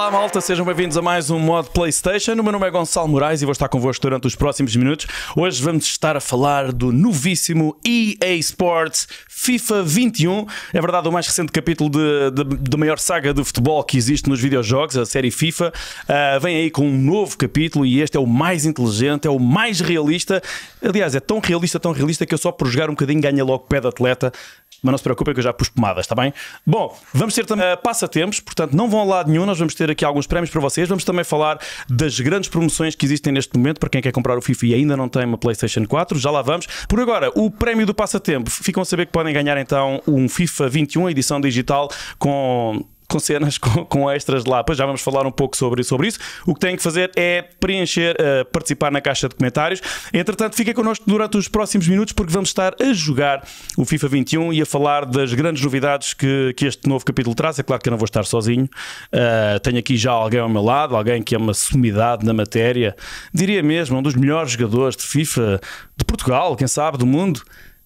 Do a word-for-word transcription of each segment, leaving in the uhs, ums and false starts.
Olá malta, sejam bem-vindos a mais um Modo PlayStation. O meu nome é Gonçalo Moraes e vou estar convosco durante os próximos minutos. Hoje vamos estar a falar do novíssimo E A Sports FIFA vinte e um. É verdade, o mais recente capítulo da maior saga de futebol que existe nos videojogos, a série FIFA. Uh, vem aí com um novo capítulo e este é o mais inteligente, é o mais realista. Aliás, é tão realista, tão realista que eu só por jogar um bocadinho ganha logo pé de atleta. Mas não se preocupem que eu já pus pomadas, está bem? Bom, vamos ter também uh, passatempos, portanto não vão a lado nenhum, nós vamos ter aqui alguns prémios para vocês. Vamos também falar das grandes promoções que existem neste momento para quem quer comprar o FIFA e ainda não tem uma PlayStation quatro, já lá vamos. Por agora, o prémio do passatempo, ficam a saber que podem ganhar então um FIFA vinte e um, edição digital com... com cenas, com, com extras lá. Pois já vamos falar um pouco sobre, sobre isso. O que têm que fazer é preencher, uh, participar na caixa de comentários. Entretanto, fiquem connosco durante os próximos minutos porque vamos estar a jogar o FIFA vinte e um e a falar das grandes novidades que, que este novo capítulo traz. É claro que eu não vou estar sozinho. Uh, tenho aqui já alguém ao meu lado, alguém que é uma sumidade na matéria. Diria mesmo, um dos melhores jogadores de FIFA de Portugal, quem sabe, do mundo.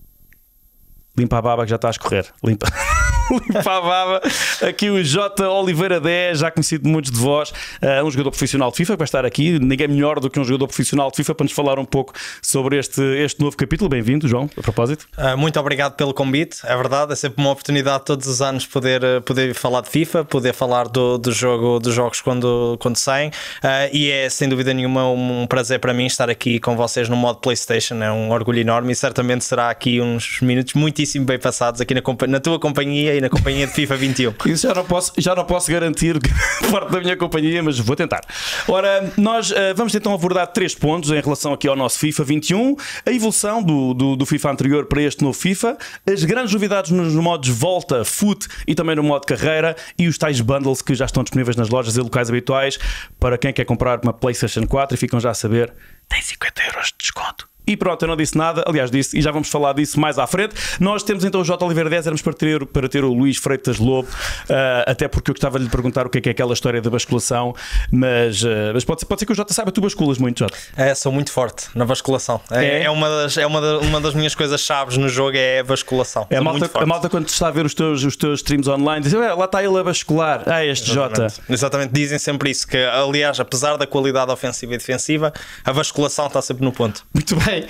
Limpa a baba que já está a escorrer. Limpa... Limpa a baba. Aqui o J. Oliveira dez, já conhecido de muitos de vós, uh, um jogador profissional de FIFA, que vai estar aqui. Ninguém melhor do que um jogador profissional de FIFA para nos falar um pouco sobre este, este novo capítulo. Bem-vindo, João, a propósito. Uh, muito obrigado pelo convite. É verdade, é sempre uma oportunidade todos os anos poder, poder falar de FIFA, poder falar do, do jogo, dos jogos quando, quando saem. Uh, e é sem dúvida nenhuma um prazer para mim estar aqui com vocês no modo PlayStation. É um orgulho enorme e certamente será aqui uns minutos muitíssimo bem passados aqui na, na tua companhia e na companhia de FIFA vinte e um. Isso já não posso, já não posso garantir parte da minha companhia, mas vou tentar. Ora, nós uh, vamos então abordar três pontos em relação aqui ao nosso FIFA vinte e um, a evolução do, do, do FIFA anterior para este novo FIFA, as grandes novidades nos modos Volta, Foot e também no modo Carreira e os tais bundles que já estão disponíveis nas lojas e locais habituais para quem quer comprar uma PlayStation quatro e ficam já a saber, tem cinquenta euros de desconto. E pronto, eu não disse nada, aliás disse, e já vamos falar disso mais à frente. Nós temos então o J. Oliveira dez, éramos para ter, para ter o Luís Freitas Lobo, uh, até porque eu gostava de lhe perguntar o que é, que é aquela história da basculação, mas, uh, mas pode, ser, pode ser que o J saiba, tu basculas muito, J. É, sou muito forte na basculação. É, é? é, uma, das, é uma, da, uma das minhas coisas chaves no jogo, é a basculação. É a malta, a malta quando está a ver os teus, os teus streams online, diz, lá está ele a bascular, ah, este Exatamente. J. Exatamente, dizem sempre isso, que aliás, apesar da qualidade ofensiva e defensiva, a basculação está sempre no ponto. Muito bem.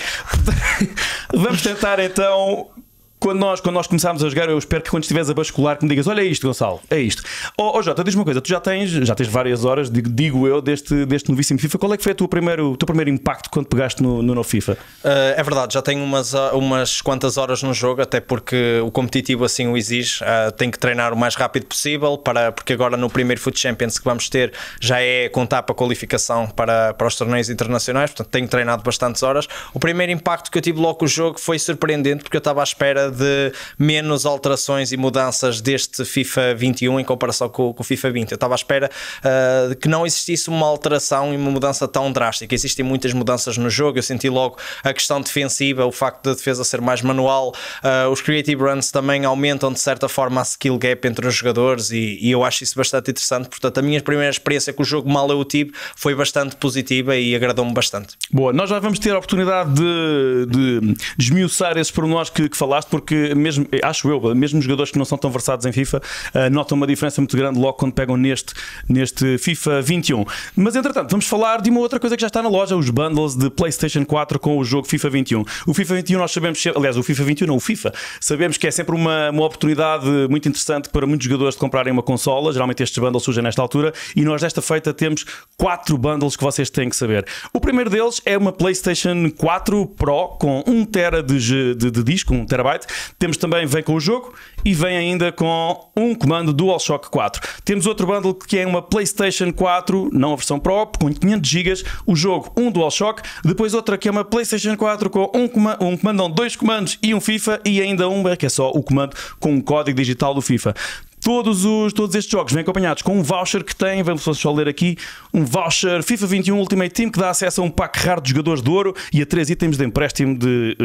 Vamos tentar então. Quando nós, quando nós começarmos a jogar, eu espero que quando estiveres a bascular que me digas, olha é isto, Gonçalo, é isto. Ó oh, Jota, diz-me uma coisa, tu já tens, já tens várias horas, digo, digo eu, deste, deste novíssimo FIFA. Qual é que foi a tua primeiro, o teu primeiro impacto quando pegaste no, no novo FIFA? Uh, é verdade, já tenho umas, umas quantas horas no jogo, até porque o competitivo assim o exige. Uh, tenho que treinar o mais rápido possível, para, porque agora no primeiro Foot Champions que vamos ter já é contar para a qualificação para, para os torneios internacionais, portanto tenho treinado bastantes horas. O primeiro impacto que eu tive logo com o jogo foi surpreendente, porque eu estava à espera de menos alterações e mudanças deste FIFA vinte e um em comparação com, com o FIFA vinte. Eu estava à espera uh, que não existisse uma alteração e uma mudança tão drástica. Existem muitas mudanças no jogo, eu senti logo a questão defensiva, o facto da defesa ser mais manual, uh, os creative runs também aumentam de certa forma a skill gap entre os jogadores e, e eu acho isso bastante interessante. Portanto, a minha primeira experiência com o jogo, mal eu o tive, foi bastante positiva e agradou-me bastante. Boa, nós já vamos ter a oportunidade de, de esmiuçar esses pormenores que, que falaste, porque mesmo, acho eu, mesmo jogadores que não são tão versados em FIFA uh, notam uma diferença muito grande logo quando pegam neste, neste FIFA vinte e um. Mas entretanto, vamos falar de uma outra coisa que já está na loja, os bundles de PlayStation quatro com o jogo FIFA vinte e um. O FIFA vinte e um nós sabemos, aliás, o FIFA vinte e um não, o FIFA, sabemos que é sempre uma, uma oportunidade muito interessante para muitos jogadores de comprarem uma consola. Geralmente estes bundles surgem nesta altura e nós desta feita temos quatro bundles que vocês têm que saber. O primeiro deles é uma PlayStation quatro Pro com um tera de, de, de disco, um terabyte. Temos também, vem com o jogo e vem ainda com um comando DualShock quatro. Temos outro bundle que é uma PlayStation quatro, não a versão Pro, com quinhentos gigas, o jogo, um DualShock. Depois outra que é uma PlayStation quatro com um comando, um comando não, dois comandos e um FIFA, e ainda uma que é só o comando com um código digital do FIFA. Todos, os, todos estes jogos vêm acompanhados com um voucher que tem, vamos só ler aqui, um voucher FIFA vinte e um Ultimate Team que dá acesso a um pack raro de jogadores de ouro e a três itens de empréstimo de... Uh,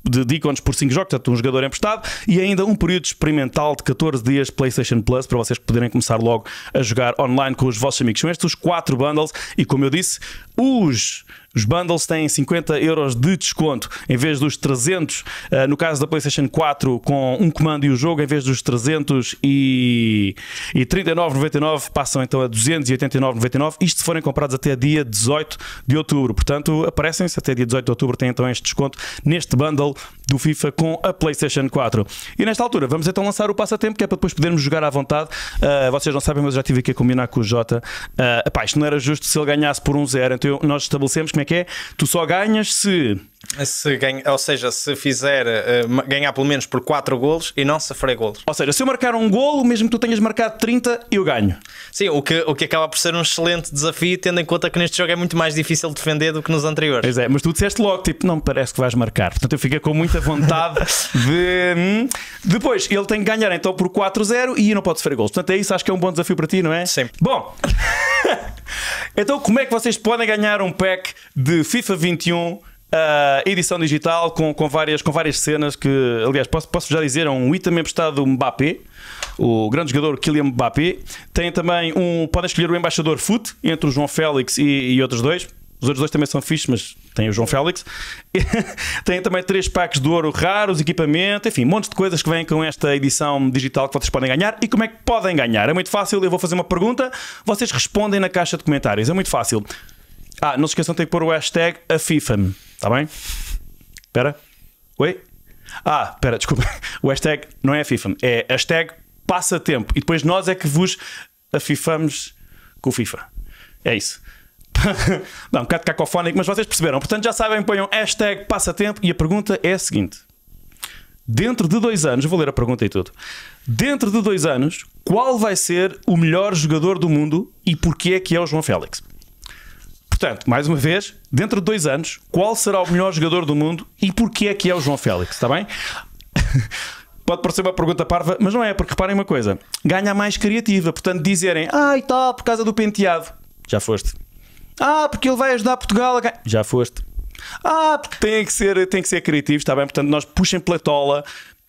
de, de ícones por cinco jogos, portanto um jogador emprestado, e ainda um período experimental de catorze dias PlayStation Plus para vocês poderem começar logo a jogar online com os vossos amigos. São estes os quatro bundles e, como eu disse, os... Os bundles têm cinquenta euros de desconto em vez dos trezentos, uh, no caso da PlayStation quatro, com um comando e o jogo, em vez dos trezentos e trinta e nove vírgula noventa e nove, passam então a duzentos e oitenta e nove vírgula noventa e nove. Isto se forem comprados até dia dezoito de outubro. Portanto, aparecem-se até dia dezoito de outubro, têm então este desconto neste bundle do FIFA com a PlayStation quatro. E nesta altura, vamos então lançar o passatempo, que é para depois podermos jogar à vontade. Uh, vocês não sabem, mas eu já estive aqui a combinar com o Jota. Uh, epá, isto não era justo se ele ganhasse por um zero, então nós estabelecemos como é que é. Tu só ganhas se... se ganha, ou seja, se fizer uh, ganhar pelo menos por quatro golos e não sofrer golos. Ou seja, se eu marcar um golo, mesmo que tu tenhas marcado trinta, eu ganho. Sim, o que, o que acaba por ser um excelente desafio, tendo em conta que neste jogo é muito mais difícil de defender do que nos anteriores. Pois é, mas tu disseste logo, tipo, não me parece que vais marcar. Portanto, eu fiquei com muita vontade de... Hum. Depois, ele tem que ganhar então por quatro a zero e não pode sofrer golos. Portanto, é isso, acho que é um bom desafio para ti, não é? Sim. Bom... Então, como é que vocês podem ganhar um pack de FIFA vinte e um, uh, edição digital, com, com, várias, com várias cenas que, aliás, posso, posso já dizer, é um item emprestado do Mbappé, o grande jogador Kylian Mbappé. Tem também um... Podem escolher o embaixador Foot entre o João Félix e, e outros dois. Os outros dois também são fixos, mas tem o João Félix. Tem também três packs de ouro raros, equipamento, enfim, montes de coisas que vêm com esta edição digital que vocês podem ganhar. E como é que podem ganhar? É muito fácil, eu vou fazer uma pergunta, vocês respondem na caixa de comentários. É muito fácil. Ah, não se esqueçam, tem que pôr o hashtag a FIFA, está bem? Espera. Oi? Ah, espera, desculpa. O hashtag não é a FIFA, é hashtag passatempo. E depois nós é que vos afifamos com o FIFA. É isso. Não, um bocado cacofónico, mas vocês perceberam. Portanto, já sabem, ponham hashtag passatempo. E a pergunta é a seguinte: dentro de dois anos, eu vou ler a pergunta e tudo. Dentro de dois anos, qual vai ser o melhor jogador do mundo e porquê é que é o João Félix? Portanto, mais uma vez, dentro de dois anos, qual será o melhor jogador do mundo e porquê é que é o João Félix? Está bem? Pode parecer uma pergunta parva, mas não é, porque reparem uma coisa: ganha mais criativa. Portanto, dizerem, ah, e tal, por causa do penteado, já foste. Ah, porque ele vai ajudar Portugal a ganhar. Já foste. Ah, porque tem que ser, tem que ser criativos, está bem? Portanto, nós puxem pela tola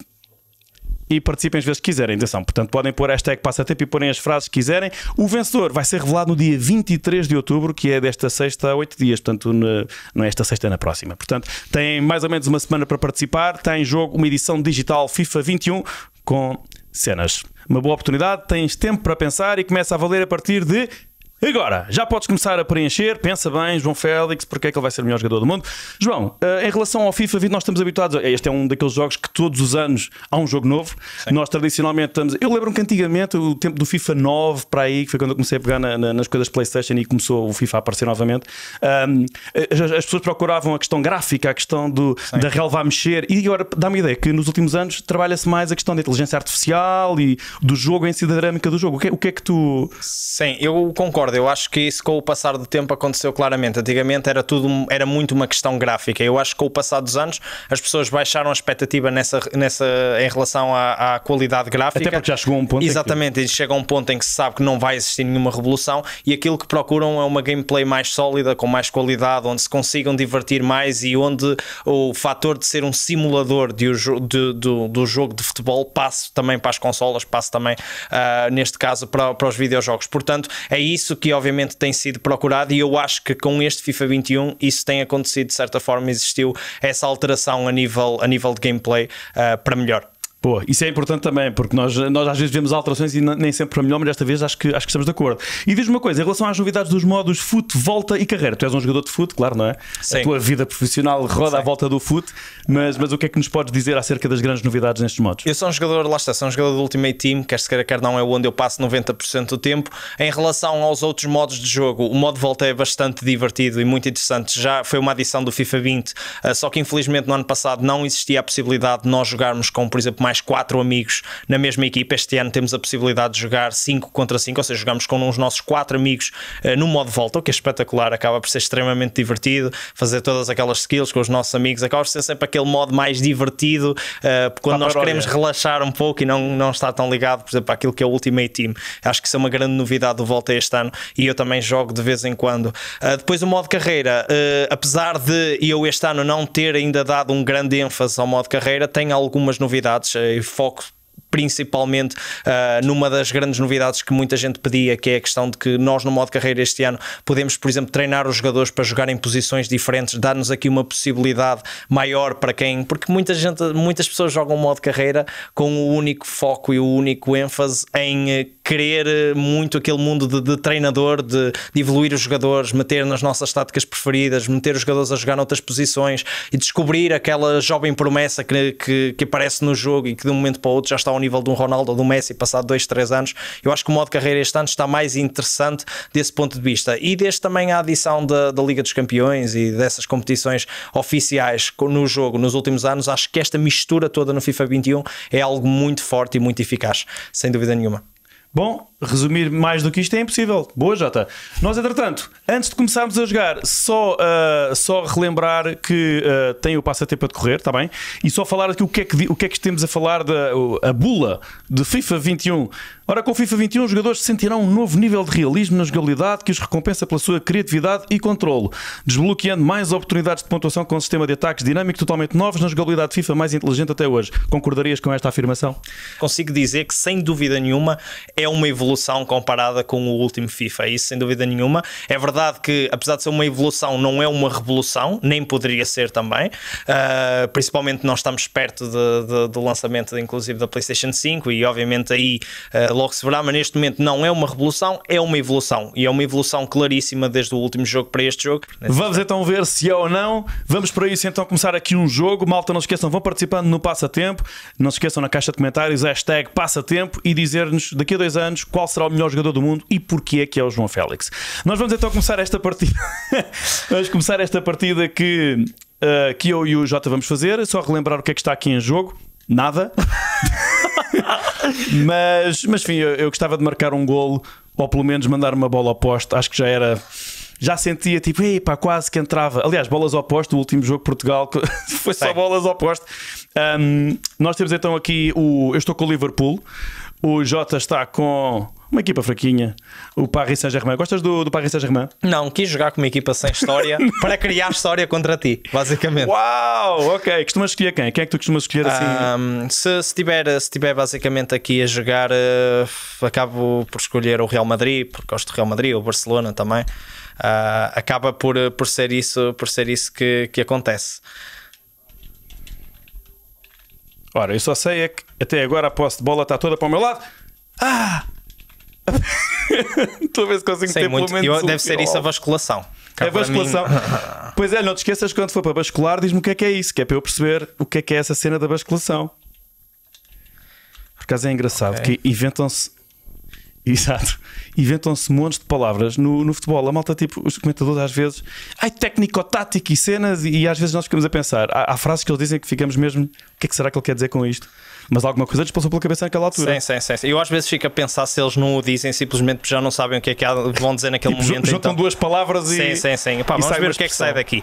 e participem às vezes que quiserem. Atenção, portanto, podem pôr hashtag passatempo e porem as frases que quiserem. O vencedor vai ser revelado no dia vinte e três de outubro, que é desta sexta a oito dias. Portanto, não é esta sexta, é na próxima. Portanto, têm mais ou menos uma semana para participar. Tem em jogo uma edição digital FIFA vinte e um com cenas. Uma boa oportunidade, tens tempo para pensar e começa a valer a partir de... Agora, já podes começar a preencher. Pensa bem, João Félix, porque é que ele vai ser o melhor jogador do mundo. João, em relação ao FIFA vinte, nós estamos habituados a... Este é um daqueles jogos que todos os anos há um jogo novo. Sim. Nós tradicionalmente estamos... Eu lembro-me que antigamente, o tempo do FIFA nove para aí, que foi quando eu comecei a pegar na, na, nas coisas PlayStation e começou o FIFA a aparecer novamente, um, as, as pessoas procuravam a questão gráfica, a questão do, da relva a mexer, e agora dá-me a ideia que nos últimos anos trabalha-se mais a questão da inteligência artificial e do jogo em si, da dinâmica do jogo. O que, o que é que tu... Sim, eu concordo. Eu acho que isso com o passar do tempo aconteceu claramente. Antigamente era tudo, era muito uma questão gráfica. Eu acho que com o passar dos anos as pessoas baixaram a expectativa nessa, nessa, em relação à, à qualidade gráfica. Até porque já chegou a um ponto. Exatamente, e chega a um ponto em que se sabe que não vai existir nenhuma revolução e aquilo que procuram é uma gameplay mais sólida, com mais qualidade, onde se consigam divertir mais e onde o fator de ser um simulador de, de, de, do jogo de futebol passe também para as consolas, passe também uh, neste caso para, para os videojogos. Portanto, é isso que obviamente tem sido procurado e eu acho que com este FIFA vinte e um isso tem acontecido. De certa forma existiu essa alteração a nível, a nível de gameplay uh, para melhor. Pô, isso é importante também, porque nós, nós às vezes vemos alterações e nem sempre para melhor, mas desta vez acho que, acho que estamos de acordo. E diz-me uma coisa, em relação às novidades dos modos fute, volta e carreira. Tu és um jogador de fute, claro, não é? Sim. A tua vida profissional roda Sim. à volta do fute, mas, mas o que é que nos podes dizer acerca das grandes novidades nestes modos? Eu sou um jogador, lá está, sou um jogador do Ultimate Team, quer se queira, quer não, é onde eu passo noventa por cento do tempo. Em relação aos outros modos de jogo, o modo volta é bastante divertido e muito interessante. Já foi uma adição do FIFA vinte, só que infelizmente no ano passado não existia a possibilidade de nós jogarmos com, por exemplo, mais quatro amigos na mesma equipa. Este ano temos a possibilidade de jogar cinco contra cinco, ou seja, jogamos com os nossos quatro amigos uh, no modo volta, o que é espetacular, acaba por ser extremamente divertido, fazer todas aquelas skills com os nossos amigos, acaba por ser sempre aquele modo mais divertido, uh, quando nós queremos relaxar um pouco e não, não estar tão ligado, por exemplo, àquilo que é o Ultimate Team. Acho que isso é uma grande novidade do Volta este ano e eu também jogo de vez em quando. Uh, depois o modo carreira, uh, apesar de eu este ano não ter ainda dado um grande ênfase ao modo carreira, tem algumas novidades uh, e foco principalmente uh, numa das grandes novidades que muita gente pedia, que é a questão de que nós no modo carreira este ano podemos, por exemplo, treinar os jogadores para jogar em posições diferentes, dar-nos aqui uma possibilidade maior para quem, porque muita gente, muitas pessoas jogam modo carreira com o único foco e o único ênfase em uh, querer muito aquele mundo de, de treinador, de, de evoluir os jogadores, meter nas nossas táticas preferidas, meter os jogadores a jogar noutras posições e descobrir aquela jovem promessa que, que, que aparece no jogo e que de um momento para o outro já está ao nível de um Ronaldo ou de um Messi passado dois, três anos. Eu acho que o modo carreira este ano está mais interessante desse ponto de vista, e desde também a adição da, da Liga dos Campeões e dessas competições oficiais no jogo nos últimos anos, acho que esta mistura toda no FIFA vinte e um é algo muito forte e muito eficaz, sem dúvida nenhuma. Bom, resumir mais do que isto é impossível. Boa, Jota. Nós, entretanto, antes de começarmos a jogar, só, uh, só relembrar que uh, tem o passatempo a decorrer, está bem? E só falar aqui o que é que, o que, é que temos a falar da a bula de FIFA vinte e um. Ora, com o FIFA vinte e um, os jogadores sentirão um novo nível de realismo na jogabilidade que os recompensa pela sua criatividade e controle, desbloqueando mais oportunidades de pontuação com um sistema de ataques dinâmico totalmente novos na jogabilidade FIFA mais inteligente até hoje. Concordarias com esta afirmação? Consigo dizer que, sem dúvida nenhuma, é uma evolução comparada com o último FIFA, isso sem dúvida nenhuma. É verdade que, apesar de ser uma evolução, não é uma revolução, nem poderia ser também, uh, principalmente nós estamos perto de, de, do lançamento inclusive da PlayStation cinco e obviamente aí uh, logo se verá, mas neste momento não é uma revolução, é uma evolução, e é uma evolução claríssima desde o último jogo para este jogo. Vamos então ver se é ou não. Vamos para isso então começar aqui um jogo. Malta, não se esqueçam, vão participando no passatempo, não se esqueçam na caixa de comentários hashtag passatempo e dizer-nos daqui a dois anos qual será o melhor jogador do mundo e porquê que é o João Félix. Nós vamos então começar esta partida vamos começar esta partida que, uh, que eu e o Jota vamos fazer. Só relembrar o que é que está aqui em jogo. Nada. mas, mas enfim, eu, eu gostava de marcar um golo, ou pelo menos mandar uma bola ao poste. Acho que já era... Já sentia tipo, ei pá, quase que entrava. Aliás, bolas ao poste, o último jogo de Portugal foi só bolas ao poste. Um, nós temos então aqui o... Eu estou com o Liverpool. O Jota está com uma equipa fraquinha, o Paris Saint-Germain. Gostas do, do Paris Saint-Germain? Não, quis jogar com uma equipa sem história para criar história contra ti, basicamente. Uau, ok. Costumas escolher quem? Quem é que tu costumas escolher assim? Um, se, se, tiver, se tiver basicamente aqui a jogar, uh, acabo por escolher o Real Madrid, porque gosto do Real Madrid, o Barcelona também. Uh, acaba por, por ser isso, por ser isso que, que acontece. Ora, eu só sei é que até agora a posse de bola está toda para o meu lado. Ah! Estou a ver se consigo Sei ter muito. pelo menos Eu, um deve ser fio. isso a basculação. É basculação. Pois é, não te esqueças quando for para bascular, diz-me o que é que é isso, que é para eu perceber o que é que é essa cena da basculação. Por acaso é engraçado okay. que inventam-se. Exato. Inventam-se montes de palavras no, no futebol. A malta, tipo, os comentadores às vezes, ai, técnico-tático e cenas, e, e às vezes nós ficamos a pensar. Há, há frases que eles dizem que ficamos mesmo, o que é que será que ele quer dizer com isto? Mas alguma coisa lhes passou pela cabeça naquela altura. Sim, sim, sim, sim. Eu às vezes fico a pensar se eles não o dizem simplesmente porque já não sabem o que é que vão dizer naquele tipo, momento. Juntam então. duas palavras e. Sim, sim, sim. Epá, vamos ver o que é que sai daqui.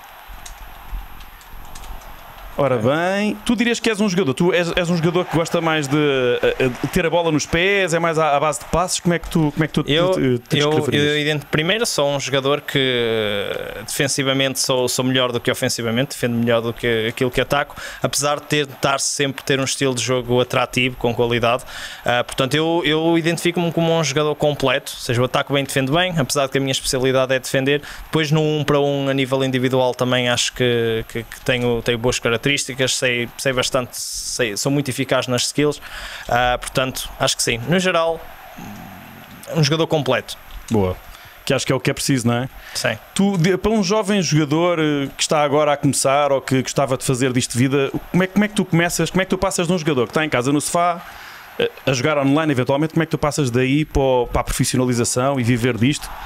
Ora bem, tu dirias que és um jogador, tu és, és um jogador que gosta mais de uh, ter a bola nos pés, é mais à, à base de passos, como é que tu, como é que tu eu, te, te eu, eu, primeiro sou um jogador que defensivamente sou, sou melhor do que ofensivamente, defendo melhor do que aquilo que ataco, apesar de tentar sempre ter um estilo de jogo atrativo, com qualidade, uh, portanto eu, eu identifico-me como um jogador completo, ou seja, eu ataco bem, defendo bem, apesar de que a minha especialidade é defender, depois no um para um a nível individual também acho que, que, que tenho, tenho boas características. Sei, sei bastante, sei, sou muito eficaz nas skills, uh, portanto, acho que sim. No geral, um jogador completo. Boa. Que acho que é o que é preciso, não é? Sim. Tu, de, para um jovem jogador que está agora a começar ou que gostava de fazer disto de vida, como é, como é que tu começas, como é que tu passas de um jogador que está em casa no sofá a jogar online eventualmente, como é que tu passas daí para, para a profissionalização e viver disto?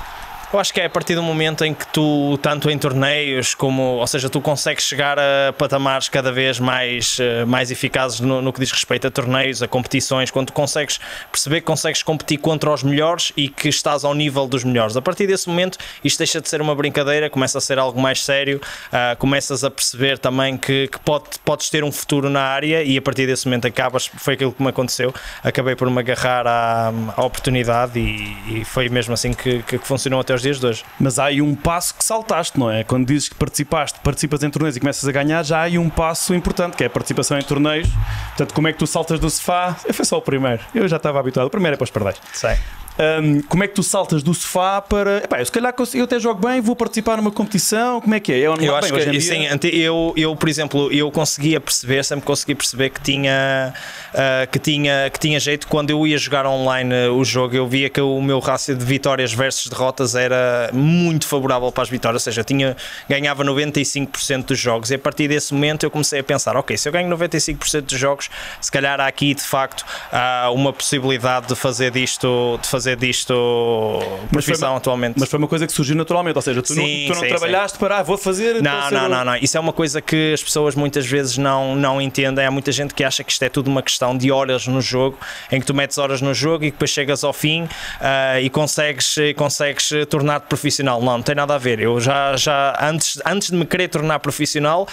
Eu acho que é a partir do momento em que tu, tanto em torneios como, ou seja, tu consegues chegar a patamares cada vez mais, mais eficazes no, no que diz respeito a torneios, a competições, quando tu consegues perceber que consegues competir contra os melhores e que estás ao nível dos melhores. A partir desse momento, isto deixa de ser uma brincadeira, começa a ser algo mais sério, uh, começas a perceber também que, que pode, podes ter um futuro na área e a partir desse momento acabas, foi aquilo que me aconteceu, acabei por me agarrar à, à oportunidade e, e foi mesmo assim que, que funcionou até os dias de hoje. Mas há aí um passo que saltaste, não é? Quando dizes que participaste, participas em torneios e começas a ganhar, já há aí um passo importante, que é a participação em torneios. Portanto, como é que tu saltas do sofá? Eu fui só o primeiro, eu já estava habituado, o primeiro é para os pardais. Sei. Um, como é que tu saltas do sofá para... Epá, eu se calhar eu até jogo bem, vou participar numa competição, como é que é? Eu, eu acho bem, que sim, eu, eu, por exemplo, eu conseguia perceber, sempre consegui perceber que tinha, uh, que, tinha, que tinha jeito quando eu ia jogar online uh, o jogo, eu via que o meu rácio de vitórias versus derrotas era muito favorável para as vitórias, ou seja, eu tinha, ganhava noventa e cinco por cento dos jogos e a partir desse momento eu comecei a pensar, ok, se eu ganho noventa e cinco por cento dos jogos, se calhar há aqui de facto uh, uma possibilidade de fazer disto, de fazer disto profissão mas atualmente. Mas foi uma coisa que surgiu naturalmente, ou seja, tu sim, não, tu não sim, trabalhaste sim. para, ah, vou fazer... Não, ser... não, não, não, isso é uma coisa que as pessoas muitas vezes não, não entendem, há muita gente que acha que isto é tudo uma questão de horas no jogo, em que tu metes horas no jogo e depois chegas ao fim uh, e consegues, consegues tornar-te profissional. Não, não tem nada a ver, eu já, já antes, antes de me querer tornar profissional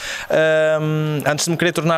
uh, antes de me querer tornar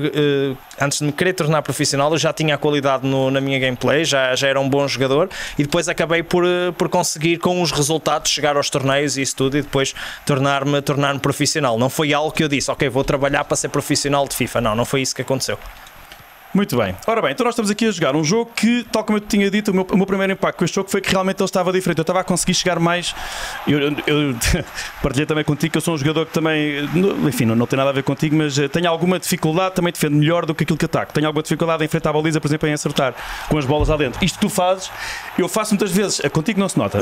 uh, antes de me querer tornar profissional eu já tinha a qualidade no, na minha gameplay, já, já era um bom jogador e depois acabei por, por conseguir com os resultados chegar aos torneios e isso tudo e depois tornar-me tornar-me profissional. Não foi algo que eu disse, ok, vou trabalhar para ser profissional de FIFA. Não, não foi isso que aconteceu. Muito bem. Ora bem, então nós estamos aqui a jogar um jogo que, tal como eu te tinha dito, o meu, o meu primeiro impacto com este jogo foi que realmente ele estava diferente. Eu estava a conseguir chegar mais. Eu, eu, eu partilhei também contigo que eu sou um jogador que também, enfim, não, não tem nada a ver contigo, mas tenho alguma dificuldade, também defendo melhor do que aquilo que ataco. Tenho alguma dificuldade em enfrentar a baliza, por exemplo, em acertar com as bolas lá dentro. Isto que tu fazes, eu faço muitas vezes, contigo não se nota,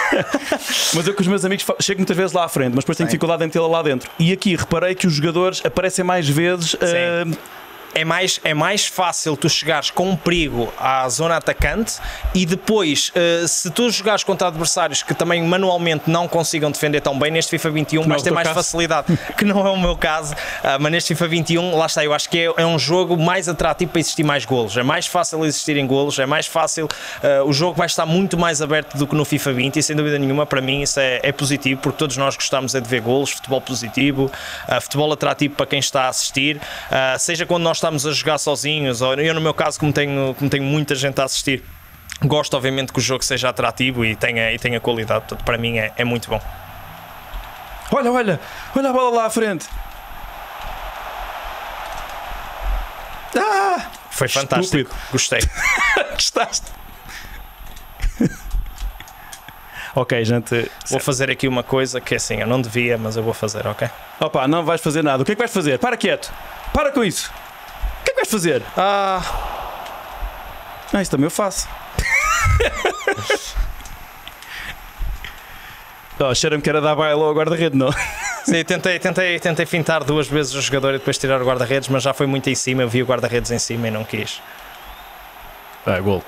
mas, mas eu com os meus amigos chego muitas vezes lá à frente, mas depois tenho dificuldade em tê-la lá dentro. E aqui reparei que os jogadores aparecem mais vezes. Uh, É mais, é mais fácil tu chegares com um perigo à zona atacante e depois, uh, se tu jogares contra adversários que também manualmente não consigam defender tão bem, neste FIFA vinte e um vais ter mais caso. facilidade, que não é o meu caso, uh, mas neste FIFA vinte e um, lá está, eu acho que é, é um jogo mais atrativo para existir mais golos, é mais fácil existirem golos, é mais fácil, uh, o jogo vai estar muito mais aberto do que no FIFA vinte e sem dúvida nenhuma, para mim isso é, é positivo, porque todos nós gostamos é de ver golos, futebol positivo, uh, futebol atrativo para quem está a assistir, uh, seja quando nós estamos a jogar sozinhos, ou eu no meu caso como tenho, como tenho muita gente a assistir, gosto obviamente que o jogo seja atrativo e tenha, e tenha qualidade, portanto para mim é, é muito bom. Olha, olha, olha a bola lá à frente. Ah, foi fantástico, estúpido. Gostei. Gostaste? Ok, gente. Vou fazer aqui uma coisa que assim, eu não devia, mas eu vou fazer, ok? Opa, não vais fazer nada. O que é que vais fazer? Para quieto. Para com isso. O que é que vais fazer? Ah, ah isso também eu faço. Oh, cheira-me que era dar baila ao guarda-redes, não? Sim, tentei, tentei, tentei fintar duas vezes o jogador e depois tirar o guarda-redes, mas já foi muito em cima, eu vi o guarda-redes em cima e não quis. Ah, gol.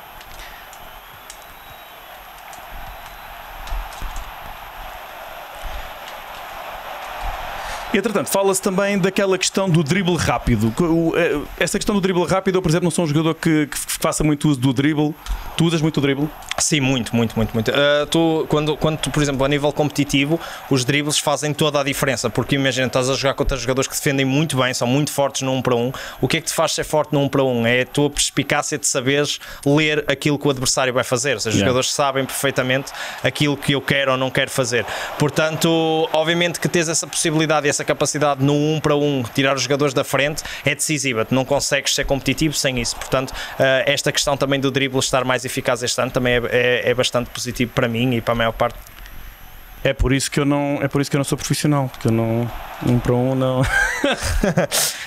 E, entretanto, fala-se também daquela questão do drible rápido. Essa questão do drible rápido, eu, por exemplo, não sou um jogador que, que faça muito uso do drible. Tu usas muito o drible? Sim, muito, muito, muito, muito. Uh, tu, quando, quando tu, por exemplo, a nível competitivo, os dribles fazem toda a diferença, porque imagina, estás a jogar contra jogadores que defendem muito bem, são muito fortes no um para um. O que é que te faz ser forte no um para um? É a tua perspicácia de saberes ler aquilo que o adversário vai fazer. Ou seja, os yeah. jogadores sabem perfeitamente aquilo que eu quero ou não quero fazer. Portanto, obviamente que tens essa possibilidade e essa capacidade no um para um, tirar os jogadores da frente, é decisiva. Tu não consegues ser competitivo sem isso. Portanto, uh, esta questão também do drible estar mais eficaz este ano também é, é, é bastante positivo para mim e para a maior parte. É por isso que eu não, é por isso que eu não sou profissional, porque eu não um para um não.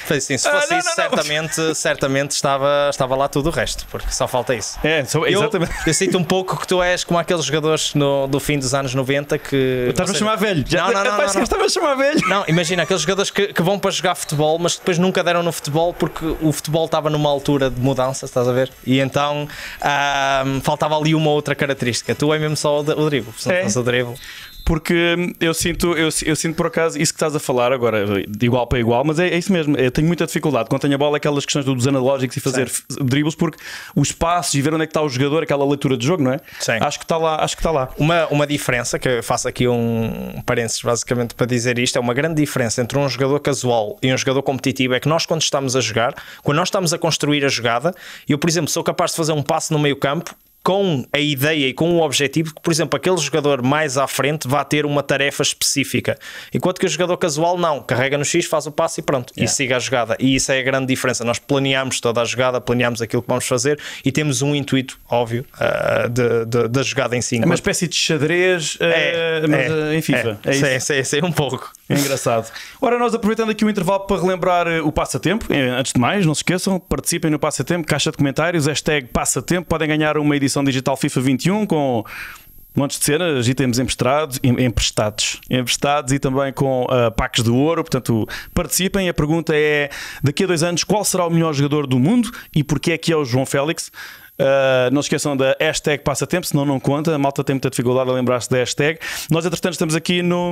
Sim, se fosse ah, não, isso, não, certamente, não. certamente estava, estava lá tudo o resto, porque só falta isso. É, só, exatamente. Eu, eu sinto um pouco que tu és como aqueles jogadores no, do fim dos anos noventa que... Estás-me a chamar velho. Já, não, não, não, parece que estava a chamar velho. Não, imagina, aqueles jogadores que, que vão para jogar futebol, mas que depois nunca deram no futebol porque o futebol estava numa altura de mudança, estás a ver? E então ah, faltava ali uma outra característica. Tu é mesmo só o, o drible, se não fosse o drible. Porque eu sinto, eu, eu sinto por acaso isso que estás a falar agora, de igual para igual, mas é, é isso mesmo. Eu tenho muita dificuldade quando tenho a bola, aquelas questões dos analógicos e fazer Sim. dribles, porque os passos e ver onde é que está o jogador, aquela leitura de jogo, não é? Sim. Acho que está lá. Acho que está lá. Uma, uma diferença, que eu faço aqui um parênteses basicamente para dizer isto, é uma grande diferença entre um jogador casual e um jogador competitivo, é que nós quando estamos a jogar, quando nós estamos a construir a jogada, eu por exemplo sou capaz de fazer um passo no meio campo com a ideia e com o objetivo que, por exemplo, aquele jogador mais à frente vá ter uma tarefa específica. Enquanto que o jogador casual não, carrega no X, faz o passo e pronto, yeah. e siga a jogada. E isso é a grande diferença. Nós planeamos toda a jogada, planeamos aquilo que vamos fazer e temos um intuito, óbvio, uh, de, de, da jogada em si. É uma espécie de xadrez, uh, é, mas, é, uh, em FIFA. É, é sim, isso. Sim, sim, um pouco. É engraçado. Ora, nós aproveitando aqui o intervalo para relembrar o passatempo, antes de mais, não se esqueçam, participem no passatempo, caixa de comentários, hashtag passatempo, podem ganhar uma edição digital FIFA vinte e um com montes de cenas, itens emprestados, emprestados, emprestados e também com uh, packs de ouro, portanto participem. A pergunta é, daqui a dois anos, qual será o melhor jogador do mundo e porquê é que é o João Félix? Uh, não se esqueçam da hashtag passatempo, senão não conta. A malta tem muita dificuldade a lembrar-se da hashtag. Nós, entretanto, estamos aqui no,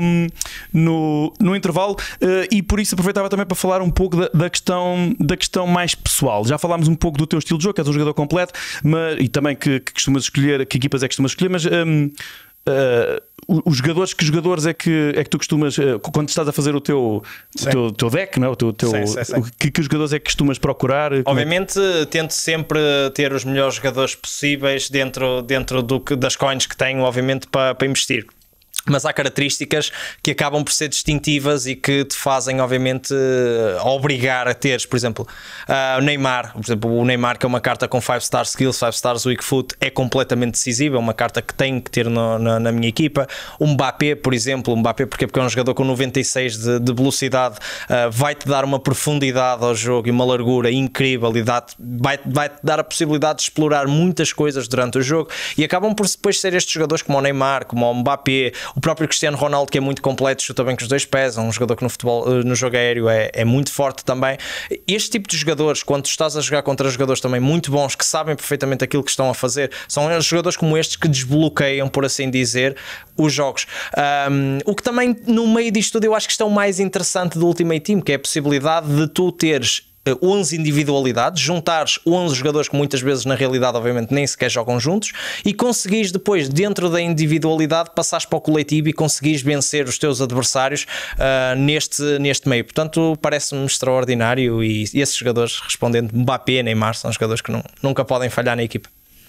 no, no intervalo uh, e por isso aproveitava também para falar um pouco da, da, questão, da questão mais pessoal. Já falámos um pouco do teu estilo de jogo, que és um jogador completo, mas, e também que, que costumas escolher, que equipas é que costumas escolher, mas. Um, Uh, os jogadores, que jogadores é que, é que tu costumas, uh, quando estás a fazer o teu, o teu, teu deck, não é? o teu, teu, sim, sim, sim. O, que, que jogadores é que costumas procurar? Obviamente é? Tento sempre ter os melhores jogadores possíveis dentro, dentro do que, das coins que tenho, obviamente, para, para investir. Mas há características que acabam por ser distintivas e que te fazem, obviamente, obrigar a teres, por exemplo, uh, o Neymar. Por exemplo, o Neymar, que é uma carta com cinco star skills, cinco stars weak foot, é completamente decisiva, é uma carta que tenho que ter no, na, na minha equipa. O Mbappé, por exemplo, o Mbappé porque, porque é um jogador com noventa e seis de, de velocidade, uh, vai-te dar uma profundidade ao jogo e uma largura incrível e dá vai, vai-te dar a possibilidade de explorar muitas coisas durante o jogo e acabam por depois ser estes jogadores como o Neymar, como o Mbappé. O próprio Cristiano Ronaldo, que é muito completo, chuta bem com os dois pés, é um jogador que no futebol, no jogo aéreo é, é muito forte também. Este tipo de jogadores, quando estás a jogar contra jogadores também muito bons, que sabem perfeitamente aquilo que estão a fazer, são jogadores como estes que desbloqueiam, por assim dizer, os jogos. Um, o que também, no meio disto tudo, eu acho que isto é o mais interessante do Ultimate Team, que é a possibilidade de tu teres onze individualidades, juntares onze jogadores que muitas vezes na realidade obviamente nem sequer jogam juntos e conseguires depois dentro da individualidade passares para o coletivo e conseguires vencer os teus adversários uh, neste, neste meio. Portanto parece-me extraordinário e, e esses jogadores, respondendo Mbappé, Neymar, são jogadores que não, nunca podem falhar na equipa.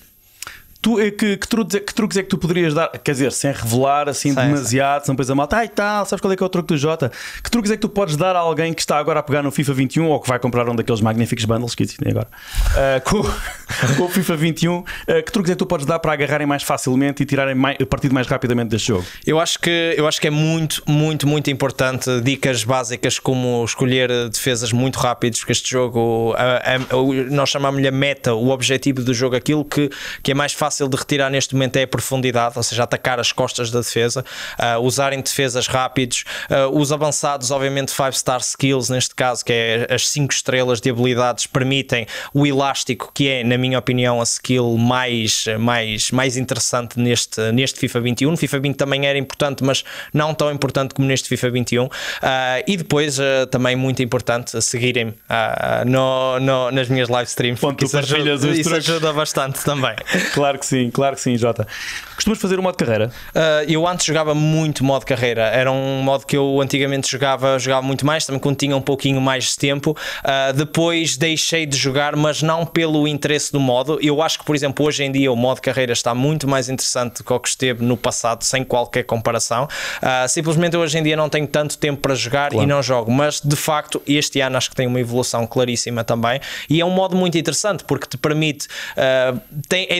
Tu, que, que, truques, que truques é que tu poderias dar? Quer dizer, sem revelar assim sim, demasiado, sim. Senão depois a malta, ai tal, sabes qual é que é o truque do Jota? Que truques é que tu podes dar a alguém que está agora a pegar no FIFA vinte e um ou que vai comprar um daqueles magníficos bundles que existem agora uh, com, com o FIFA vinte e um? Uh, que truques é que tu podes dar para agarrarem mais facilmente e tirarem mais, partido mais rapidamente deste jogo? Eu acho que, eu acho que é muito, muito, muito importante dicas básicas como escolher defesas muito rápidos, porque este jogo, a, a, a, nós chamamos-lhe a meta, o objetivo do jogo, aquilo que, que é mais fácil de retirar neste momento é a profundidade, ou seja, atacar as costas da defesa, uh, usarem defesas rápidos, uh, os avançados, obviamente cinco star skills neste caso, que é as cinco estrelas de habilidades, permitem o elástico, que é, na minha opinião, a skill mais, mais, mais interessante neste, neste FIFA vinte e um. No FIFA vinte também era importante, mas não tão importante como neste FIFA vinte e um. Uh, e depois, uh, também muito importante, seguirem-me uh, no, no, nas minhas live streams, porque isso, ajuda, isso ajuda bastante também. Claro que sim, claro que sim, Jota. Costumas fazer o modo carreira? Uh, eu antes jogava muito modo carreira. Era um modo que eu antigamente jogava, jogava muito mais, também quando tinha um pouquinho mais de tempo. Uh, depois deixei de jogar, mas não pelo interesse do modo. Eu acho que, por exemplo, hoje em dia o modo carreira está muito mais interessante do que o que esteve no passado, sem qualquer comparação. Uh, simplesmente hoje em dia não tenho tanto tempo para jogar, claro, e não jogo. Mas, de facto, este ano acho que tem uma evolução claríssima também. E é um modo muito interessante, porque te permite... Uh, tem, é diferente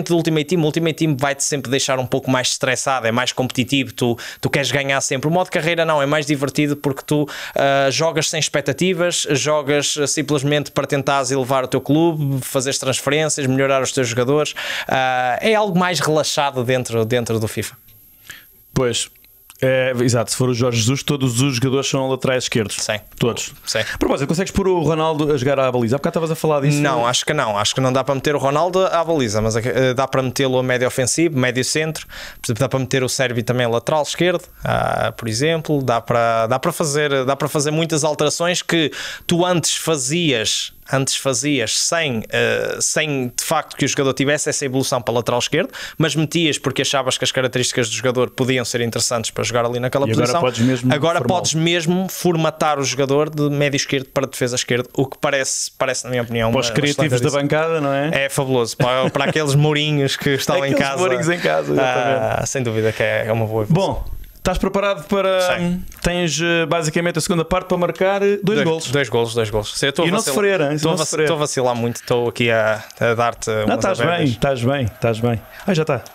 diferente do Ultimate Team. O Ultimate Team vai-te sempre deixar um pouco mais estressado, é mais competitivo, tu, tu queres ganhar sempre. O modo carreira não, é mais divertido porque tu uh, jogas sem expectativas, jogas simplesmente para tentares elevar o teu clube, fazeres transferências, melhorar os teus jogadores. Uh, é algo mais relaxado dentro, dentro do FIFA. Pois. É, exato, se for o Jorge Jesus, todos os jogadores são laterais esquerdos. Sim. Todos. Sim. A propósito, consegues pôr o Ronaldo a jogar à baliza? Há bocado estavas a falar disso. Não, acho que não. Acho que não dá para meter o Ronaldo à baliza, mas uh, dá para metê-lo a médio ofensivo, médio centro. Dá para meter o Sérvio também a lateral esquerdo, uh, por exemplo. Dá para, dá para fazer, dá para fazer muitas alterações que tu antes fazias. Antes fazias sem, uh, sem de facto que o jogador tivesse essa evolução para lateral esquerdo, mas metias porque achavas que as características do jogador podiam ser interessantes para jogar ali naquela e posição. Agora podes mesmo, agora podes mesmo formatar o jogador de médio esquerdo para defesa esquerda, o que parece, parece na minha opinião, para os criativos da bancada, não é? É fabuloso, para, para aqueles mourinhos que estão em casa. Mourinhos em casa, exatamente. Ah, sem dúvida que é uma boa evolução. Bom, estás preparado para... Sim. Tens basicamente a segunda parte para marcar dois, dois golos. Dois golos, dois golos. Sim, e não sofrer, hein? Estou a, vac... a vacilar muito, estou aqui a, a dar-te umas Não, estás bem, estás bem, estás bem. Ah, já está.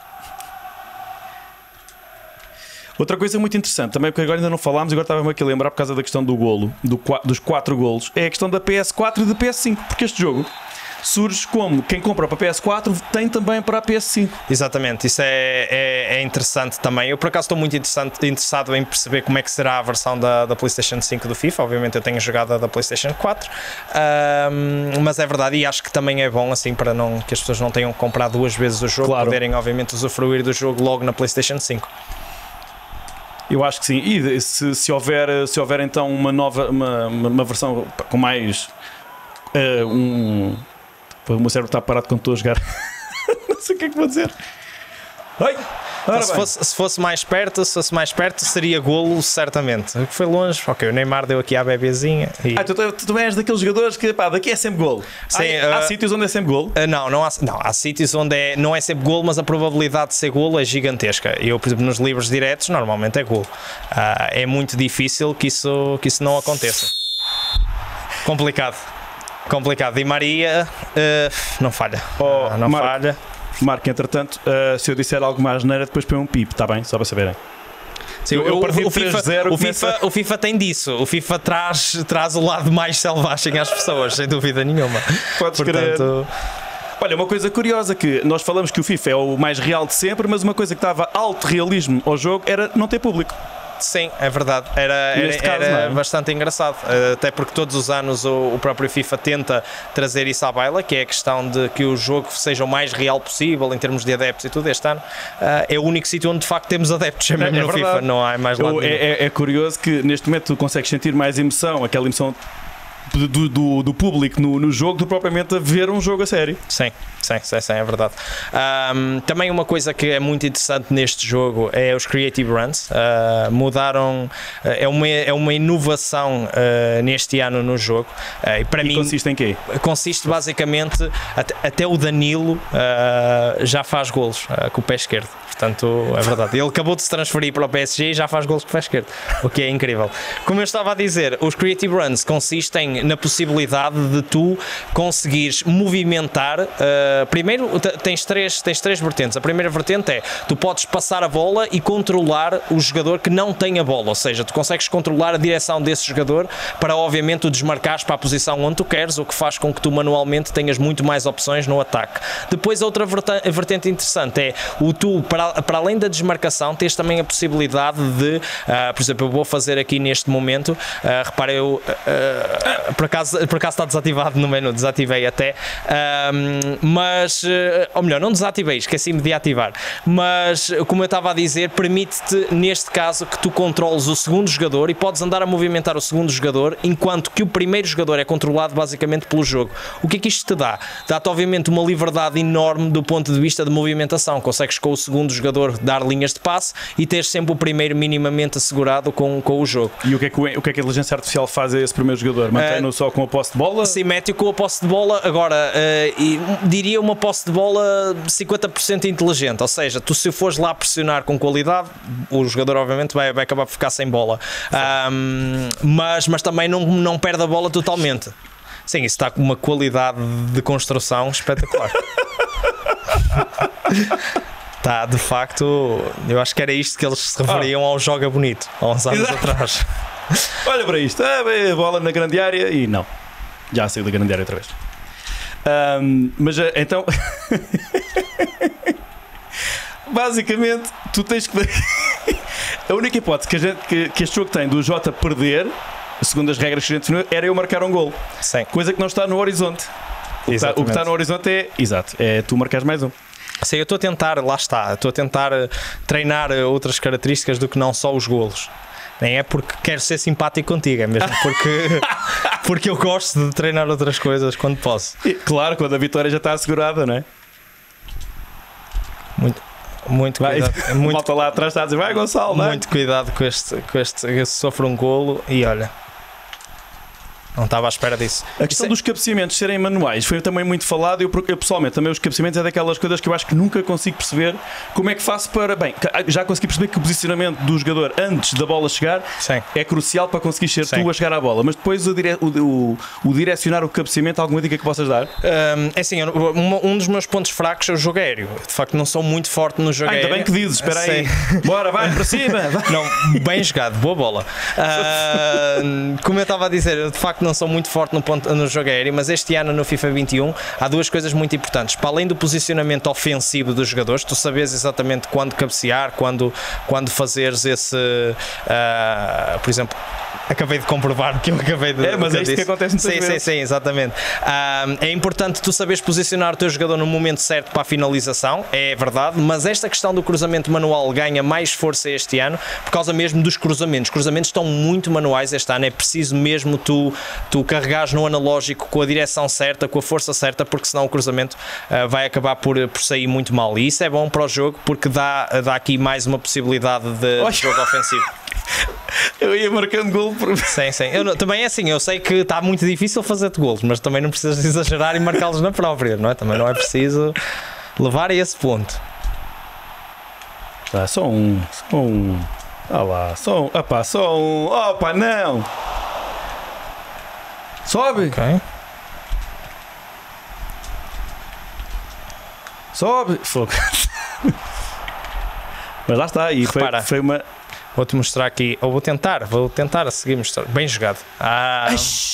Outra coisa muito interessante, também porque agora ainda não falámos, agora estava-me aqui a lembrar por causa da questão do golo, do, dos quatro golos, é a questão da P S quatro e da P S cinco, porque este jogo surge como quem compra para a P S quatro tem também para a P S cinco. Exatamente, isso é, é, é interessante também. Eu por acaso estou muito interessado em perceber como é que será a versão da, da PlayStation cinco do FIFA. Obviamente eu tenho jogado a da PlayStation quatro, um, mas é verdade e acho que também é bom assim para não, que as pessoas não tenham que comprar duas vezes o jogo, claro. Poderem obviamente usufruir do jogo logo na PlayStation cinco. Eu acho que sim, e se, se, houver, se houver então uma nova, uma, uma versão com mais uh, um... O meu cérebro está parado quando estou a jogar. Não sei o que é que vou dizer. Oi! Se fosse, se fosse mais perto, se fosse mais perto, seria golo, certamente. Foi longe. Ok, o Neymar deu aqui à bebezinha. E... Ah, tu, tu, tu és daqueles jogadores que pá, daqui é sempre golo. Sim, há, uh, há sítios onde é sempre golo? Uh, não, não há, não, há sítios onde é, não é sempre golo, mas a probabilidade de ser golo é gigantesca. Eu, por exemplo, nos livros diretos, normalmente é golo. Uh, é muito difícil que isso, que isso não aconteça. Complicado. Complicado. E Maria uh, não falha. Oh, uh, não Marco, falha. Marco, entretanto, uh, se eu disser algo mais neira, depois põe um pip, está bem? Só para saberem. Sim, eu, eu, o, FIFA, o, FIFA, o FIFA tem disso. O FIFA traz, traz o lado mais selvagem às pessoas, sem dúvida nenhuma. Podes Portanto... Olha, uma coisa curiosa que nós falamos que o FIFA é o mais real de sempre, mas uma coisa que dava alto realismo ao jogo era não ter público. Sim, é verdade. Era, era, caso, era é? bastante engraçado. Até porque todos os anos o, o próprio FIFA tenta trazer isso à baila, que é a questão de que o jogo seja o mais real possível em termos de adeptos e tudo. Este ano uh, é o único sítio onde de facto temos adeptos, é mesmo é, é no FIFA, não há mais lado. É, é, é curioso que neste momento tu consegues sentir mais emoção, aquela emoção do, do, do público no, no jogo, do propriamente a ver um jogo a sério. Sim, sim, sim, sim, é verdade. Um, também uma coisa que é muito interessante neste jogo é os Creative Runs. Uh, mudaram, uh, é, uma, é uma inovação uh, neste ano no jogo. Uh, e para e mim consiste em quê? Consiste basicamente, até, até o Danilo uh, já faz golos uh, com o pé esquerdo. Portanto, é verdade. Ele acabou de se transferir para o P S G e já faz golos com o pé esquerdo, o que é incrível. Como eu estava a dizer, os Creative Runs consistem na possibilidade de tu conseguires movimentar. Uh, primeiro, tens três, tens três vertentes. A primeira vertente é, tu podes passar a bola e controlar o jogador que não tem a bola, ou seja, tu consegues controlar a direção desse jogador para, obviamente, o desmarcares para a posição onde tu queres, o que faz com que tu manualmente tenhas muito mais opções no ataque. Depois, a outra vertente interessante é o tu, para para além da desmarcação, tens também a possibilidade de, uh, por exemplo, eu vou fazer aqui neste momento, uh, repara, eu uh, por, acaso, por acaso está desativado no menu, desativei até, uh, mas, uh, ou melhor, não desativei, esqueci-me de ativar, mas como eu estava a dizer, permite-te neste caso que tu controles o segundo jogador e podes andar a movimentar o segundo jogador enquanto que o primeiro jogador é controlado basicamente pelo jogo. O que é que isto te dá? Dá-te obviamente uma liberdade enorme do ponto de vista de movimentação, consegues com o segundo jogador dar linhas de passe e ter sempre o primeiro minimamente assegurado com, com o jogo. E o que, é que, o que é que a inteligência artificial faz a esse primeiro jogador? Mantém-no uh, só com a posse de bola? Sim, mete-o com a posse de bola. Agora, uh, e, diria uma posse de bola cinquenta por cento inteligente, ou seja, tu se fores lá pressionar com qualidade, o jogador obviamente vai, vai acabar por ficar sem bola, um, mas, mas também não, não perde a bola totalmente. Sim, isso está com uma qualidade de construção espetacular. Tá, de facto, eu acho que era isto que eles se referiam ao Joga Bonito, há uns anos Exato. atrás. Olha para isto, ah, bem, a bola na grande área e não, já saiu da grande área outra vez. Um, mas então, basicamente, tu tens que. A única hipótese que, a gente, que, que este jogo tem do Jota perder, segundo as regras que a gente definiu, era eu marcar um gol. Sim. Coisa que não está no horizonte. O que, está, o que está no horizonte é, exato, é tu marcares mais um. Sim, eu estou a tentar, lá está, estou a tentar treinar outras características do que não só os golos. Nem é porque quero ser simpático contigo, é mesmo porque, porque eu gosto de treinar outras coisas quando posso. E, claro, quando a vitória já está assegurada, não é? Muito, muito vai, cuidado. Muito, malta lá atrás está a dizer, vai Gonçalo, vai. Muito cuidado com este, com este, eu sofro um golo e olha, não estava à espera disso. A questão dos cabeceamentos serem manuais foi também muito falado. Eu, eu pessoalmente também os cabeceamentos é daquelas coisas que eu acho que nunca consigo perceber como é que faço para... Bem, já consegui perceber que o posicionamento do jogador antes da bola chegar Sim. é crucial para conseguir ser Sim. tu a chegar à bola, mas depois o, dire... o, o, o direcionar o cabeceamento, alguma dica que possas dar? Um, é assim, eu, um dos meus pontos fracos é o jogo aéreo. De facto não sou muito forte no jogo ah, ainda aéreo. Ainda bem que dizes, espera aí. Bora, vai para cima. Vai. Não, bem jogado, boa bola. Uh, como eu estava a dizer, eu de facto não sou muito forte no Ponto, no jogo aéreo, mas este ano no FIFA vinte e um há duas coisas muito importantes. Para além do posicionamento ofensivo dos jogadores, tu sabes exatamente quando cabecear, quando, quando fazeres esse uh, por exemplo, acabei de comprovar o que eu acabei de É, mas é isto que acontece muitas sim, vezes. Sim, sim, exatamente. Uh, é importante tu saberes posicionar o teu jogador no momento certo para a finalização, é verdade, mas esta questão do cruzamento manual ganha mais força este ano por causa mesmo dos cruzamentos. Os cruzamentos estão muito manuais este ano, é preciso mesmo tu, tu carregares no analógico com a direção certa, com a força certa, porque senão o cruzamento uh, vai acabar por, por sair muito mal. E isso é bom para o jogo porque dá, dá aqui mais uma possibilidade de, de jogo ofensivo. Eu ia marcando gol por... Sim, sim. Eu, também é assim, eu sei que está muito difícil fazer-te golos, mas também não precisas exagerar e marcá-los na própria, não é? Também não é preciso levar a esse ponto. Tá, só um, só um. Ah lá, só um. Opá, só um. Opa, não! Sobe! Ok. Sobe! Fogo. Mas lá está, e foi, foi uma. Vou-te mostrar aqui, ou vou tentar, vou tentar a seguir mostrar. Bem jogado. Ah,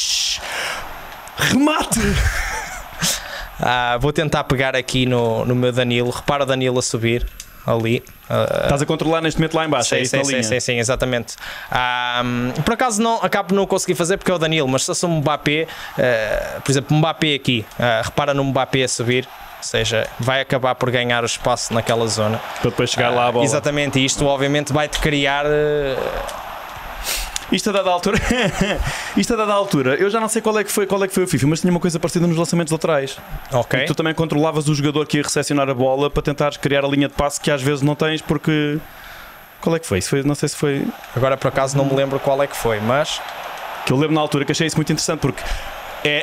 remate! ah, vou tentar pegar aqui no, no meu Danilo. Repara o Danilo a subir ali. Uh, Estás a controlar neste momento lá em baixo, sim, é isso sim, na sim, linha. sim, sim, exatamente. Um, por acaso não, acabo não conseguir fazer porque é o Danilo, mas se eu sou um Mbappé, uh, por exemplo, Mbappé aqui, uh, repara no Mbappé a subir. Ou seja, vai acabar por ganhar o espaço naquela zona para depois chegar uh, lá a bola. Exatamente, e isto obviamente vai-te criar uh... Isto a dada altura Isto a dada altura eu já não sei qual é que foi, qual é que foi o FIFA, mas tinha uma coisa parecida nos lançamentos laterais. Ok. E tu também controlavas o jogador que ia recepcionar a bola para tentares criar a linha de passe que às vezes não tens porque... Qual é que foi? Isso foi, não sei se foi... Agora por acaso não me lembro qual é que foi, mas... Que eu lembro na altura que achei isso muito interessante porque é...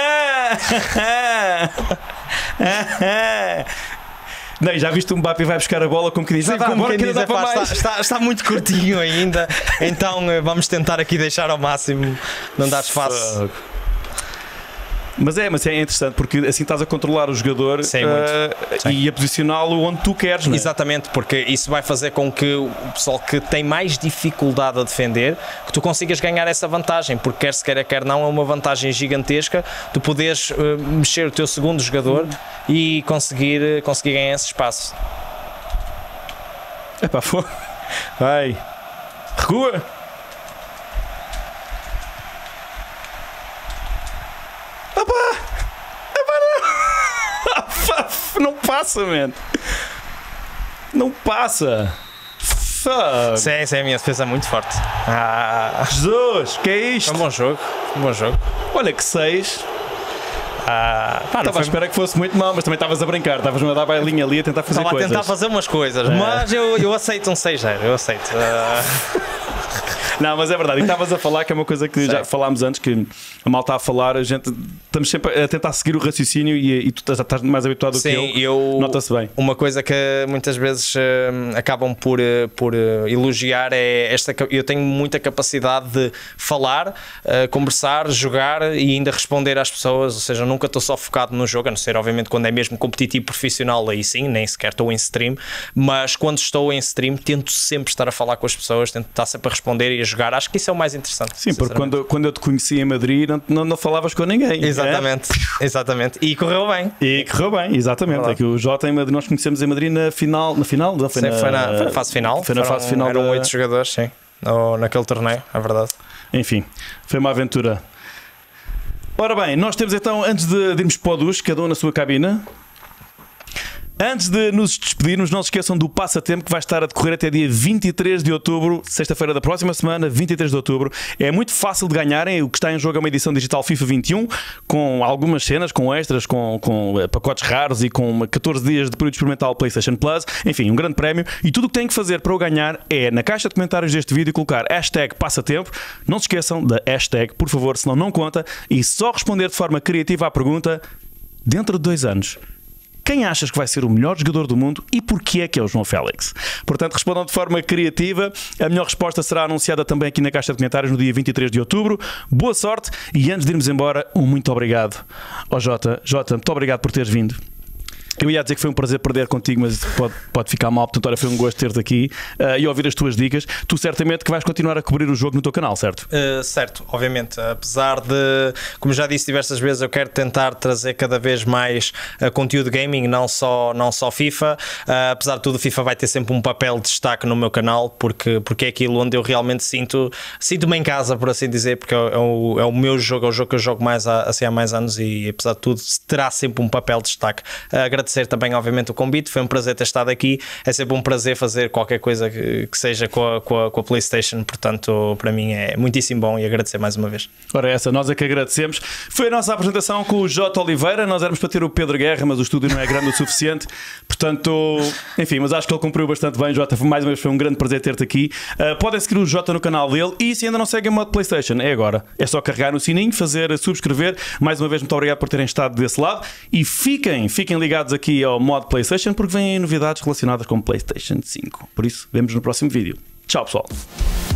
Não, já viste o Mbappé vai buscar a bola como que diz, sim, ah, como bora, quem diz, dá é, pá, para está, está, está muito curtinho ainda, então vamos tentar aqui deixar ao máximo, não dar espaço. Mas é, mas é interessante porque assim estás a controlar o jogador. Sim, uh, Sim. e a posicioná-lo onde tu queres, não é? Exatamente, porque isso vai fazer com que o pessoal que tem mais dificuldade a defender, que tu consigas ganhar essa vantagem, porque quer se queira, quer não, é uma vantagem gigantesca tu poderes uh, mexer o teu segundo jogador e conseguir, conseguir ganhar esse espaço. Epá, foi. Vai. Recua. Não passa, man. Não passa. Fuck. Sim, sim, a minha defesa é muito forte. Ah, Jesus, que é isto? É um bom jogo, um bom jogo. Olha que seis. Ah, pá, estava foi... a esperar que fosse muito mal, mas também estavas a brincar. Estavas-me a dar bailinha ali a tentar fazer Estava coisas. Estava a tentar fazer umas coisas, é. Mas eu, eu aceito um seis zero, eu aceito. Uh... Não, mas é verdade. E estavas a falar que é uma coisa que já falámos antes, que a malta a falar, a gente estamos sempre a tentar seguir o raciocínio e, e tu estás, estás mais habituado do Sim, que eu. eu Nota-se bem. Uma coisa que muitas vezes uh, acabam por, uh, por uh, elogiar é esta. Eu tenho muita capacidade de falar, uh, conversar, jogar e ainda responder às pessoas. Ou seja, nunca estou só focado no jogo, a não ser, obviamente, quando é mesmo competitivo profissional, aí sim, nem sequer estou em stream. Mas quando estou em stream, tento sempre estar a falar com as pessoas, tento estar sempre a responder e a jogar. Acho que isso é o mais interessante. Sim, porque quando, quando eu te conheci em Madrid, não, não, não falavas com ninguém. Exatamente, é? exatamente. E correu bem. E correu bem, exatamente. É que o Jota em Madrid, nós conhecemos em Madrid na final. Na final? Não, foi, sim, na, foi, na, foi na fase final. Foi na Foram, fase final. Eram da... oito jogadores, sim. No, naquele torneio, é verdade. Enfim, foi uma aventura. Ora bem, nós temos então, antes de, de irmos para o duche, cada um na sua cabina. Antes de nos despedirmos, não se esqueçam do passatempo que vai estar a decorrer até dia vinte e três de outubro, sexta-feira da próxima semana, vinte e três de outubro. É muito fácil de ganharem. O que está em jogo é uma edição digital FIFA vinte e um, com algumas cenas, com extras, com, com pacotes raros e com catorze dias de período experimental PlayStation Plus. Enfim, um grande prémio. E tudo o que têm que fazer para o ganhar é, na caixa de comentários deste vídeo, colocar hashtag passatempo. Não se esqueçam da hashtag, por favor, senão não conta. E só responder de forma criativa à pergunta: dentro de dois anos, quem achas que vai ser o melhor jogador do mundo e porquê é que é o João Félix? Portanto, respondam de forma criativa. A melhor resposta será anunciada também aqui na caixa de comentários no dia vinte e três de outubro. Boa sorte e antes de irmos embora, um muito obrigado. Ó oh, Jota, Jota, muito obrigado por teres vindo. Eu ia dizer que foi um prazer perder contigo, mas pode, pode ficar mal, portanto, olha, foi um gosto ter-te aqui uh, e ouvir as tuas dicas. Tu certamente que vais continuar a cobrir o jogo no teu canal, certo? Uh, certo, obviamente. Apesar de, como já disse diversas vezes, eu quero tentar trazer cada vez mais uh, conteúdo gaming, não só, não só FIFA. Uh, apesar de tudo, FIFA vai ter sempre um papel de destaque no meu canal, porque, porque é aquilo onde eu realmente sinto, sinto-me em casa, por assim dizer, porque é o, é o meu jogo, é o jogo que eu jogo mais há, assim, há mais anos e, apesar de tudo, terá sempre um papel de destaque. Uh, Agradecer também, obviamente, o convite. Foi um prazer ter estado aqui. É sempre um prazer fazer qualquer coisa que, que seja com a, com, a, com a PlayStation. Portanto, para mim é muitíssimo bom e agradecer mais uma vez. Ora, essa, nós é que agradecemos. Foi a nossa apresentação com o Jota Oliveira. Nós éramos para ter o Pedro Guerra, mas o estúdio não é grande o suficiente. Portanto, enfim, mas acho que ele cumpriu bastante bem. Jota, mais uma vez foi um grande prazer ter-te aqui. Uh, podem seguir o Jota no canal dele e se ainda não seguem o modo PlayStation, é agora. É só carregar no sininho, fazer subscrever. Mais uma vez, muito obrigado por terem estado desse lado e fiquem, fiquem ligados aqui ao modo PlayStation porque vêm novidades relacionadas com PlayStation cinco. Por isso, vemos no próximo vídeo. Tchau, pessoal.